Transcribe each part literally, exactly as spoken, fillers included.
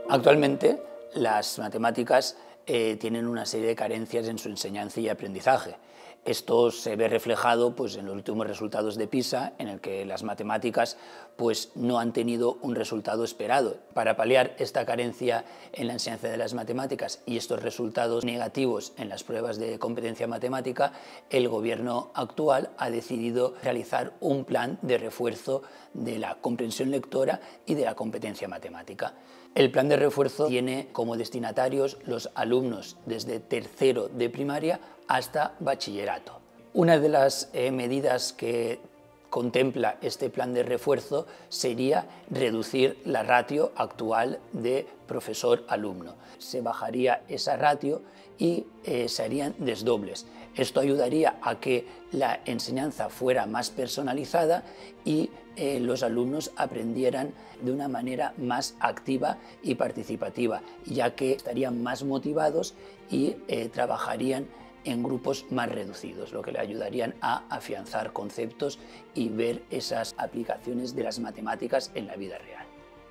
Actualmente, las matemáticas eh, tienen una serie de carencias en su enseñanza y aprendizaje. Esto se ve reflejado pues, en los últimos resultados de PISA, en el que las matemáticas pues, no han tenido un resultado esperado. Para paliar esta carencia en la enseñanza de las matemáticas y estos resultados negativos en las pruebas de competencia matemática, el gobierno actual ha decidido realizar un plan de refuerzo de la comprensión lectora y de la competencia matemática. El plan de refuerzo tiene como destinatarios los alumnos desde tercero de primaria hasta bachillerato. Una de las eh, medidas que contempla este plan de refuerzo sería reducir la ratio actual de profesor-alumno. Se bajaría esa ratio y eh, se harían desdobles. Esto ayudaría a que la enseñanza fuera más personalizada y eh, los alumnos aprendieran de una manera más activa y participativa, ya que estarían más motivados y eh, trabajarían en grupos más reducidos, lo que le ayudarían a afianzar conceptos y ver esas aplicaciones de las matemáticas en la vida real.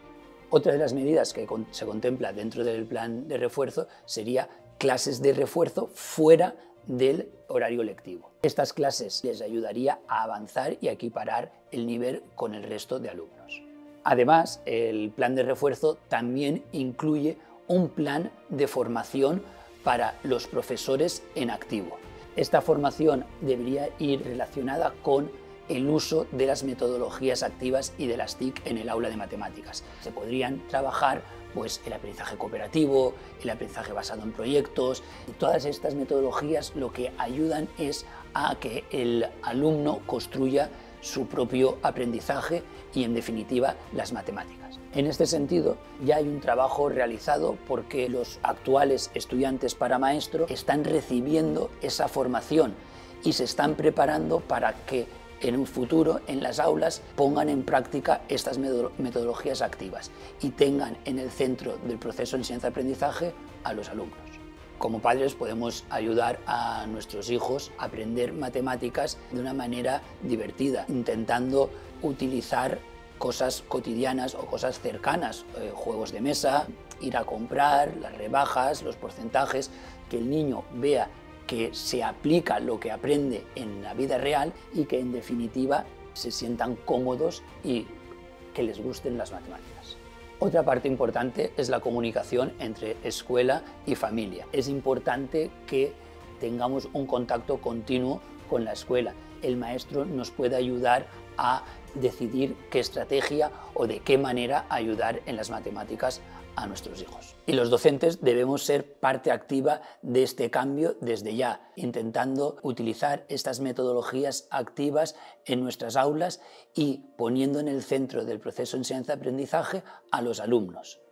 Otra de las medidas que se contempla dentro del plan de refuerzo sería clases de refuerzo fuera del horario lectivo. Estas clases les ayudaría a avanzar y a equiparar el nivel con el resto de alumnos. Además, el plan de refuerzo también incluye un plan de formación para los profesores en activo. Esta formación debería ir relacionada con el uso de las metodologías activas y de las T I C en el aula de matemáticas. Se podrían trabajar pues, el aprendizaje cooperativo, el aprendizaje basado en proyectos. Todas estas metodologías lo que ayudan es a que el alumno construya su propio aprendizaje y, en definitiva, las matemáticas. En este sentido, ya hay un trabajo realizado porque los actuales estudiantes para maestro están recibiendo esa formación y se están preparando para que en un futuro en las aulas pongan en práctica estas metodologías activas y tengan en el centro del proceso de enseñanza-aprendizaje a los alumnos. Como padres podemos ayudar a nuestros hijos a aprender matemáticas de una manera divertida, intentando utilizar cosas cotidianas o cosas cercanas, eh, juegos de mesa, ir a comprar, las rebajas, los porcentajes, que el niño vea que se aplica lo que aprende en la vida real y que en definitiva se sientan cómodos y que les gusten las matemáticas. Otra parte importante es la comunicación entre escuela y familia. Es importante que tengamos un contacto continuo con la escuela. El maestro nos puede ayudar a decidir qué estrategia o de qué manera ayudar en las matemáticas a nuestros hijos. Y los docentes debemos ser parte activa de este cambio desde ya, intentando utilizar estas metodologías activas en nuestras aulas y poniendo en el centro del proceso de enseñanza-aprendizaje a los alumnos.